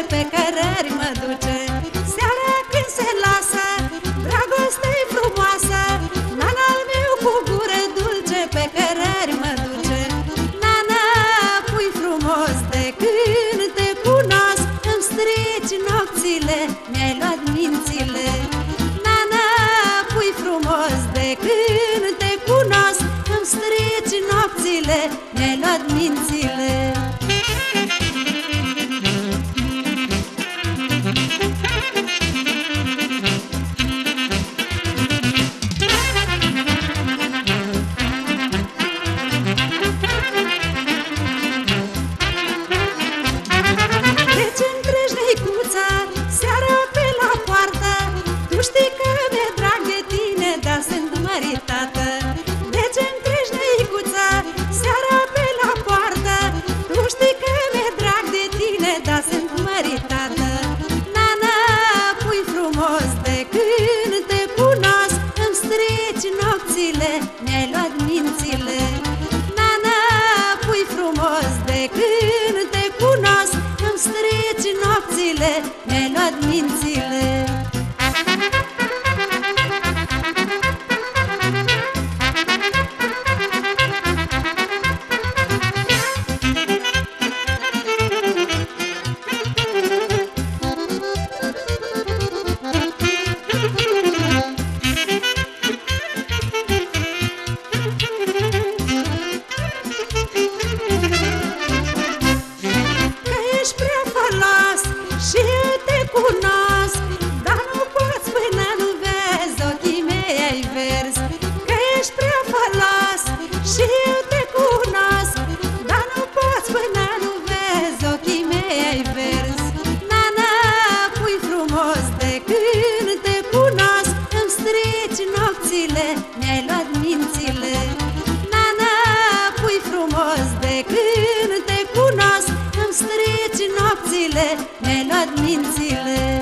pe cărări mă duce. Seara când se lasă, dragoste-i frumoasă, nana-l meu cu gură dulce pe cărări mă duce. Nana, pui frumos de când te cunosc, îmi strici nopțile, mi-ai luat mințile. Nana, pui frumos de când te cunosc, îmi strici nopțile, mi-ai luat mințile. Seara pe la poartă, tu știi că mi-e drag de tine, dar sunt măritată. De ce-mi treci, neicuță, seara pe la poartă, tu știi că mi-e drag de tine, dar sunt măritată. Nana, pui frumos de când te cunosc, îmi strici nopțile, mi-ai luat mințile. Nana, pui frumos de când te cunosc, îmi strici nopțile, mi-ai luat mințile. Că ești prea falos și eu te cunosc, dar nu poți până nu vezi ochii mei ai verzi. Că ești prea falos și eu te cunosc, dar nu poți până nu vezi ochii mei ai verzi. Nana, pui frumos de când te cunosc, îmi strici nopțile, mi-ai luat mințile. Nana, pui frumos de când te cunosc, îmi strici nopțile, mi-ai luat mințile.